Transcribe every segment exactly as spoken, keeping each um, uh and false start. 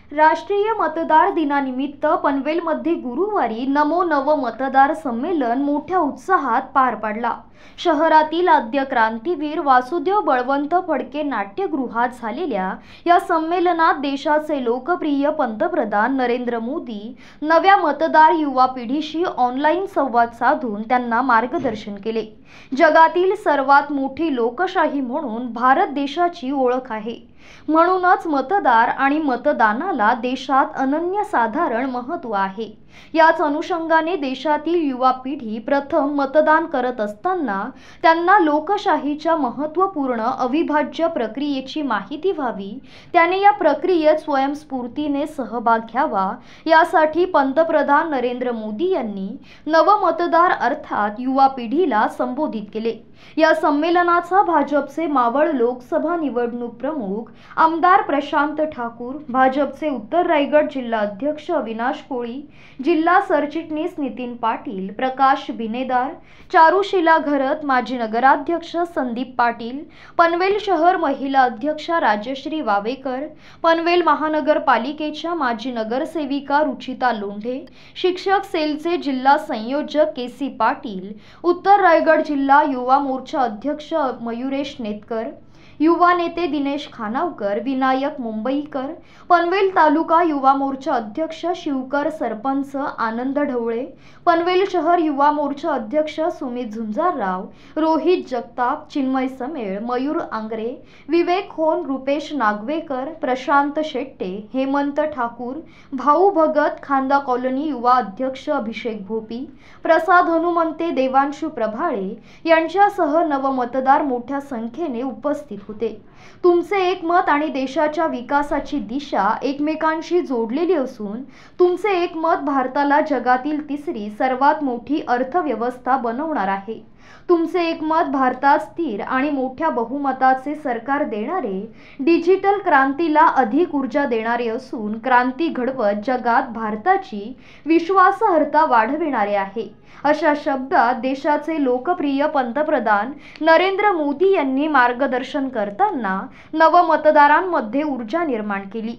राष्ट्रीय मतदार दिनानिमित्त पनवेलमध्ये गुरुवारी नमो नव मतदार संमेलन मोठ्या उत्साहात पार पडला। शहरातील आद्य क्रांतीवीर वासुदेव बळवंत फडके नाट्यगृहात झालेल्या या संमेलनात देशाचे लोकप्रिय पंतप्रधान नरेंद्र मोदी नव्या मतदार युवा पिढीशी ऑनलाईन संवाद साधून त्यांना मार्गदर्शन केले। जगातील सर्वात मोठी लोकशाही म्हणून भारत देशाची ओळख आहे, म्हणूनच मतदार आणि मतदानाला देशात अनन्यसाधारण महत्त्व आहे। याच अनुषंगाने देशातील युवा पिढी प्रथम मतदान करत असताना त्यांना लोकशाहीच्या महत्त्वपूर्ण अविभाज्य प्रक्रियेची माहिती व्हावी, त्याने या प्रक्रियेत स्वयंस्फूर्तीने सहभाग घ्यावा, यासाठी पंतप्रधान नरेंद्र मोदी यांनी नव मतदार अर्थात युवा पिढीला संबोधित केले। या संमेलनाचा भाजपचे मावळ लोकसभा निवडणूक प्रमुख आमदार प्रशांत ठाकूर, भाजपचे उत्तर रायगड जिल्हा अध्यक्ष अविनाश कोळी, जिल्हा सरचिटणीस नितीन पाटील, प्रकाश बिनेदार, चारुशीला घरत, माजी नगराध्यक्ष संदीप पाटील, पनवेल शहर महिला अध्यक्षा राजश्री वावेकर, पनवेल महानगरपालिकेच्या माजी नगरसेविका रुचिता लोंढे, शिक्षक सेलचे जिल्हा संयोजक केसी पाटील, उत्तर रायगड जिल्हा युवा मोर्चा अध्यक्ष मयुरेश नेतकर, युवा नेते दिनेश खानावकर, विनायक मुंबईकर, पनवेल तालुका युवा मोर्चा अध्यक्ष शिवकर सरपंच आनंद ढवळे, पनवेल शहर युवा मोर्चा अध्यक्ष सुमित झुंजारराव, रोहित जगताप, चिन्मय समेळ, मयूर आंग्रे, विवेक होन, रुपेश नागवेकर, प्रशांत शेट्टे, हेमंत ठाकूर, भाऊ भगत, खांदा कॉलनी युवा अध्यक्ष अभिषेक भोपी, प्रसाद हनुमंते, देवांशु प्रभाळे यांच्यासह नवमतदार मोठ्या संख्येने उपस्थित होते। तुमचे एक मत आणि देशाच्या विकासाची दिशा एकमेकांशी जोडलेली असून तुमचे एक मत भारताला जगातील तिसरी सर्वात मोठी अर्थव्यवस्था बनवणार आहे। तुमचे एक मत भारतात स्थिर आणि मोठ्या बहुमताचे सरकार देणारे, डिजिटल क्रांतीला अधिक ऊर्जा देणारे असून क्रांती घडवत जगात भारताची विश्वासार्हता वाढविणारे आहे। अशा शब्दात देशाचे लोकप्रिय पंतप्रधान नरेंद्र मोदी यांनी मार्गदर्शन करताना नवमतदारांमध्ये ऊर्जा निर्माण केली।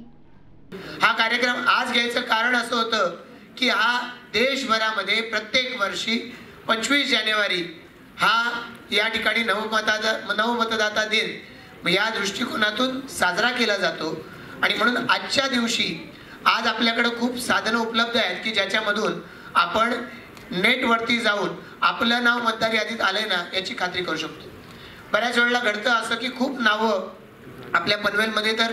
हा कार्यक्रम आज घ्यायचं कारण असं होतं की हा देशभरामध्ये प्रत्येक वर्षी पंचवीस जानेवारी हा या ठिकाणी नवमतदाता नवमतदाता दिन या दृष्टिकोनातून साजरा केला जातो आणि म्हणून आजच्या दिवशी आज आपल्याकडे खूप साधनं उपलब्ध आहेत की ज्याच्यामधून आपण नेटवरती जाऊन आपलं नाव मतदार यादीत आलंय ना याची खात्री करू शकतो। बऱ्याच वेळेला घडतं असं की खूप नावं आपल्या पनवेलमध्ये तर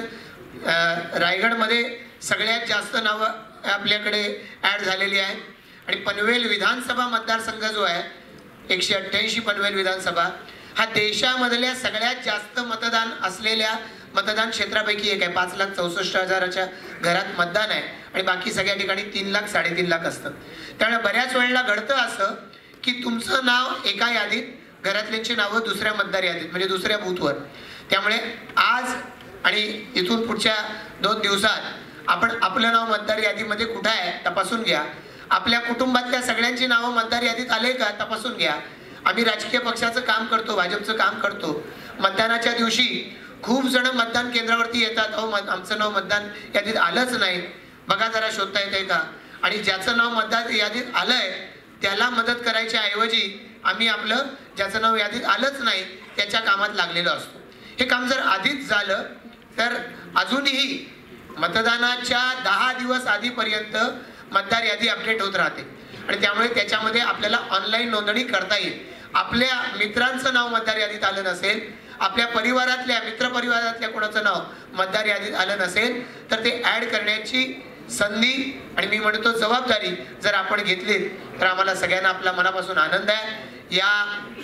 रायगडमध्ये सगळ्यात जास्त नावं आपल्याकडे ॲड झालेली आहेत आणि पनवेल विधानसभा मतदारसंघ जो आहे एकशे अठ्ठ्याऐंशी पनवेल विधानसभा हा देशामधल्या सगळ्यात जास्त मतदान असलेल्या मतदान क्षेत्रापैकी एक आहे। पाच लाख चौसष्ट हजाराच्या घरात मतदान आहे आणि बाकी सगळ्या ठिकाणी तीन लाख साडेतीन लाख असतं। त्यामुळे बऱ्याच वेळेला घडतं असं की तुमचं नाव एका यादीत, घरातल्यांची नावं दुसऱ्या मतदार यादीत म्हणजे दुसऱ्या बूथवर। त्यामुळे आज आणि इथून पुढच्या दोन दिवसात आपण आपलं नाव मतदार यादीमध्ये कुठं आहे तपासून घ्या। आपल्या कुटुंबातल्या सगळ्यांची नावं मतदार यादीत आले का तपासून घ्या। आम्ही राजकीय पक्षाचं काम करतो, भाजपचं काम करतो। मतदानाच्या दिवशी खूप जण मतदान केंद्रावरती येतात, अहो आमचं नाव मतदान यादीत आलंच नाही, बघा जरा शोधता येते का। आणि ज्याचं नाव मतदार यादीत आलंय त्याला मदत करायच्या ऐवजी आम्ही आपलं ज्याचं नाव यादीत आलंच नाही त्याच्या कामात लागलेलो असतो। हे काम जर आधीच झालं तर अजूनही मतदानाच्या दहा दिवस आधीपर्यंत मतदार यादी अपडेट होत राहते आणि त्यामुळे त्याच्यामध्ये आपल्याला ऑनलाईन नोंदणी करता येईल। आपल्या मित्रांचं नाव मतदार यादीत आलं नसेल, आपल्या परिवारातल्या मित्र परिवारातल्या कोणाचं नाव मतदार यादीत आलं नसेल तर ते ॲड करण्याची संधी आणि मी म्हणतो जबाबदारी जर आपण घेतली तर आम्हाला सगळ्यांना आपला मनापासून आनंद आहे। या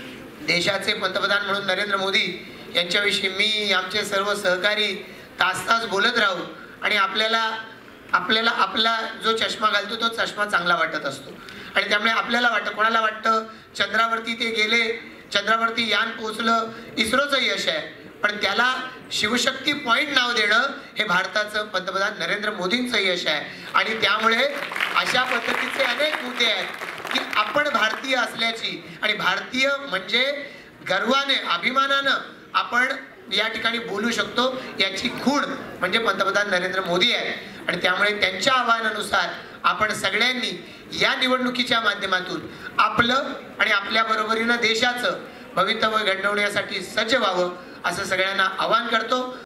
देशाचे पंतप्रधान म्हणून नरेंद्र मोदी यांच्याविषयी मी आमचे सर्व सहकारी तास तास बोलत राहू आणि आपल्याला आपल्याला आपला जो चष्मा घालतो तो चष्मा चांगला वाटत असतो आणि त्यामुळे आपल्याला वाटतं, कोणाला वाटतं चंद्रावरती ते गेले, चंद्रावरती यान पोहोचलं, इस्रोचं यश आहे, पण त्याला शिवशक्ती पॉइंट नाव देणं हे भारताचं पंतप्रधान नरेंद्र मोदींचं यश आहे आणि त्यामुळे अशा पद्धतीचे अनेक मुद्दे आहेत की आपण भारतीय असल्याची आणि भारतीय म्हणजे गर्वाने अभिमानानं आपण या ठिकाणी बोलू शकतो याची खूण म्हणजे पंतप्रधान नरेंद्र मोदी आहे। आणि त्यामुळे त्यांच्या आव्हानानुसार आपण सगळ्यांनी या निवडणुकीच्या माध्यमातून आपलं आणि आपल्या बरोबरीनं देशाचं भवितव्य घडवण्यासाठी सज्ज व्हावं असं सगळ्यांना आवाहन करतो।